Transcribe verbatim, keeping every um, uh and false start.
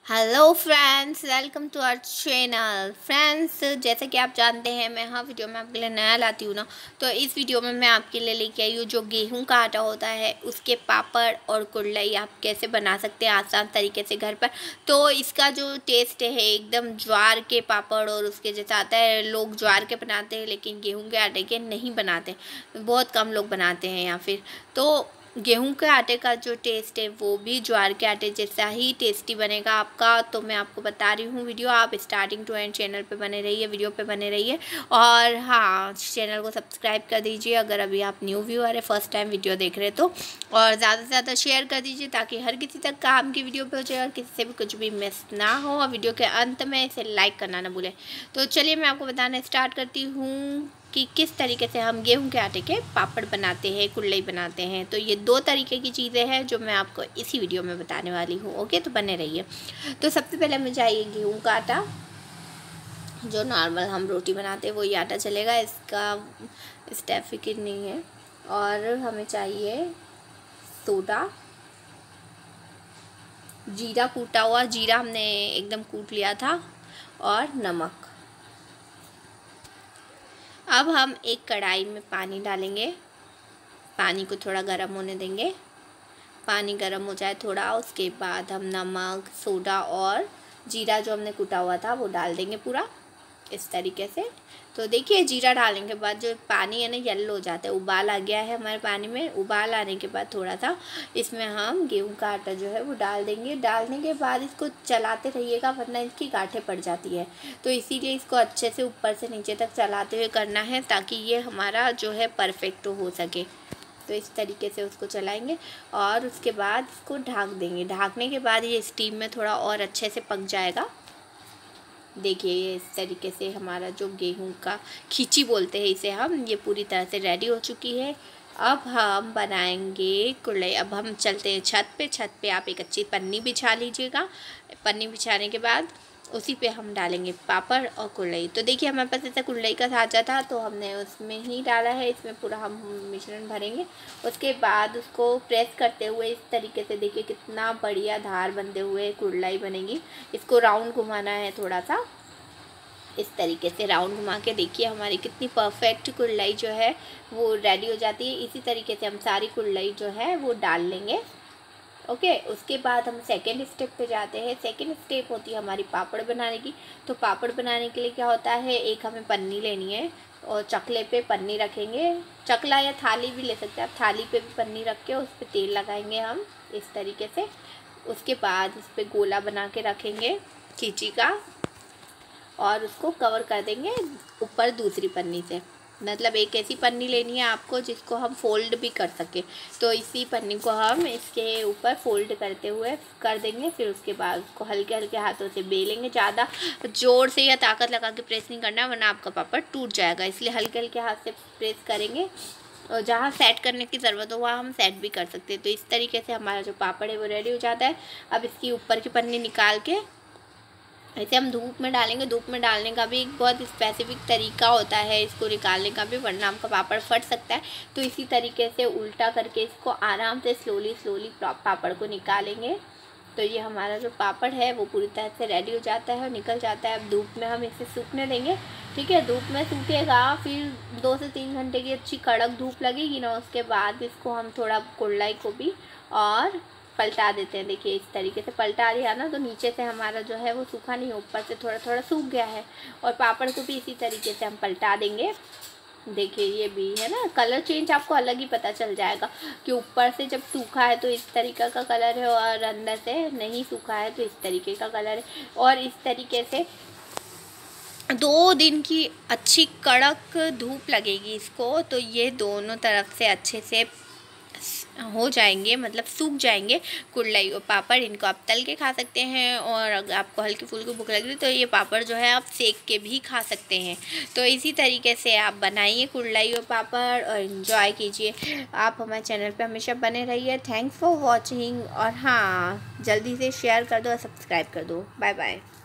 Hello friends, welcome to our channel. Friends, जैसे कि आप जानते हैं मैं हर वीडियो में आपके लिए नया लाती हूँ ना, तो इस वीडियो में मैं आपके लिए लेके आई हूँ जो गेहूं का आटा होता है उसके पापड़ और कुरलई आप कैसे बना सकते हैं आसान तरीके से घर पर। तो इसका जो टेस्ट है एकदम ज्वार के पापड़ और उसके जैसा आता है। लोग ज्वार के बनाते हैं लेकिन गेहूँ के आटे के नहीं बनाते, बहुत कम लोग बनाते हैं। या फिर तो गेहूं के आटे का जो टेस्ट है वो भी ज्वार के आटे जैसा ही टेस्टी बनेगा आपका। तो मैं आपको बता रही हूँ, वीडियो आप स्टार्टिंग टू एंड चैनल पे बने रहिए, वीडियो पे बने रहिए। और हाँ, चैनल को सब्सक्राइब कर दीजिए अगर अभी आप न्यू व्यूअर है, फर्स्ट टाइम वीडियो देख रहे तो। और ज़्यादा से ज़्यादा शेयर कर दीजिए ताकि हर किसी तक काम की वीडियो पहुँचे और किसी से भी कुछ भी मिस ना हो। और वीडियो के अंत में इसे लाइक करना ना भूलें। तो चलिए मैं आपको बताना स्टार्ट करती हूँ कि किस तरीके से हम गेहूं के आटे के पापड़ बनाते हैं, कुरलई बनाते हैं। तो ये दो तरीके की चीज़ें हैं जो मैं आपको इसी वीडियो में बताने वाली हूँ। ओके, तो बने रहिए। तो सबसे पहले हमें चाहिए गेहूं का आटा, जो नॉर्मल हम रोटी बनाते हैं वही आटा चलेगा, इसका स्टेप फिक्र नहीं है। और हमें चाहिए सोडा, जीरा कूटा हुआ, जीरा हमने एकदम कूट लिया था, और नमक। अब हम एक कढ़ाई में पानी डालेंगे, पानी को थोड़ा गर्म होने देंगे। पानी गर्म हो जाए थोड़ा, उसके बाद हम नमक, सोडा और जीरा जो हमने कूटा हुआ था वो डाल देंगे पूरा इस तरीके से। तो देखिए, जीरा डालने के बाद जो पानी है ना येलो हो जाता है, उबाल आ गया है हमारे पानी में। उबाल आने के बाद थोड़ा सा इसमें हम गेहूं का आटा जो है वो डाल देंगे। डालने के बाद इसको चलाते रहिएगा वरना इसकी गांठें पड़ जाती है। तो इसीलिए इसको अच्छे से ऊपर से नीचे तक चलाते हुए करना है ताकि ये हमारा जो है परफेक्ट हो सके। तो इस तरीके से उसको चलाएंगे और उसके बाद इसको ढक देंगे। ढकने के बाद ये स्टीम में थोड़ा और अच्छे से पक जाएगा। देखिए, ये इस तरीके से हमारा जो गेहूं का खींची बोलते हैं इसे हम, ये पूरी तरह से रेडी हो चुकी है। अब हम बनाएंगे कुरलई। अब हम चलते हैं छत पे। छत पे आप एक अच्छी पन्नी बिछा लीजिएगा। पन्नी बिछाने के बाद उसी पे हम डालेंगे पापड़ और कुरलई। तो देखिए, हमारे पास ऐसा कुरलई का साँचा था तो हमने उसमें ही डाला है। इसमें पूरा हम मिश्रण भरेंगे। उसके बाद उसको प्रेस करते हुए इस तरीके से देखिए कितना बढ़िया धार बनते हुए कुरलई बनेगी। इसको राउंड घुमाना है थोड़ा सा, इस तरीके से राउंड घुमा के देखिए हमारी कितनी परफेक्ट कुरलई जो है वो रेडी हो जाती है। इसी तरीके से हम सारी कुरलई जो है वो डाल लेंगे। ओके, उसके बाद हम सेकेंड स्टेप पे जाते हैं। सेकेंड स्टेप होती है हमारी पापड़ बनाने की। तो पापड़ बनाने के लिए क्या होता है, एक हमें पन्नी लेनी है और चकले पे पन्नी रखेंगे। चकला या थाली भी ले सकते हैं आप, थाली पे भी पन्नी रख के उस पर तेल लगाएंगे हम इस तरीके से। उसके बाद इस पर गोला बना के रखेंगे खींची का और उसको कवर कर देंगे ऊपर दूसरी पन्नी से। मतलब एक ऐसी पन्नी लेनी है आपको जिसको हम फोल्ड भी कर सकें। तो इसी पन्नी को हम इसके ऊपर फोल्ड करते हुए कर देंगे। फिर उसके बाद उसको हल्के हल्के हाथों से बेलेंगे। ज़्यादा ज़ोर से या ताकत लगा के प्रेस नहीं करना वरना आपका पापड़ टूट जाएगा, इसलिए हल्के हल्के हाथ से प्रेस करेंगे। और जहाँ सेट करने की ज़रूरत हो वहाँ हम सेट भी कर सकते हैं। तो इस तरीके से हमारा जो पापड़ है वो रेडी हो जाता है। अब इसकी ऊपर की पन्नी निकाल के इसे हम धूप में डालेंगे। धूप में डालने का भी एक बहुत स्पेसिफिक तरीका होता है इसको निकालने का भी, वरना आपका पापड़ फट सकता है। तो इसी तरीके से उल्टा करके इसको आराम से स्लोली स्लोली पापड़ को निकालेंगे। तो ये हमारा जो पापड़ है वो पूरी तरह से रेडी हो जाता है और निकल जाता है। अब धूप में हम इसे सूखने देंगे। ठीक है, धूप में सूखेगा, फिर दो से तीन घंटे की अच्छी कड़क धूप लगेगी ना, उसके बाद इसको हम थोड़ा कुरलई को भी और पलटा देते हैं। देखिए इस तरीके से पलटा दिया ना तो नीचे से हमारा जो है वो सूखा नहीं, ऊपर से थोड़ा थोड़ा सूख गया है। और पापड़ को भी इसी तरीके से हम पलटा देंगे। देखिए ये भी है ना, कलर चेंज आपको अलग ही पता चल जाएगा कि ऊपर से जब सूखा है तो इस तरीके का कलर है और अंदर से नहीं सूखा है तो इस तरीके का कलर है। और इस तरीके से दो दिन की अच्छी कड़क धूप लगेगी इसको, तो ये दोनों तरफ से अच्छे से हो जाएंगे, मतलब सूख जाएंगे कुरलई और पापड़। इनको आप तल के खा सकते हैं और अगर आपको हल्की फुल्की भूख लग रही तो ये पापड़ जो है आप सेक के भी खा सकते हैं। तो इसी तरीके से आप बनाइए कुरलई और पापड़ और एंजॉय कीजिए। आप हमारे चैनल पे हमेशा बने रहिए। Thanks for watching. और हाँ, जल्दी से शेयर कर दो और सब्सक्राइब कर दो। Bye bye.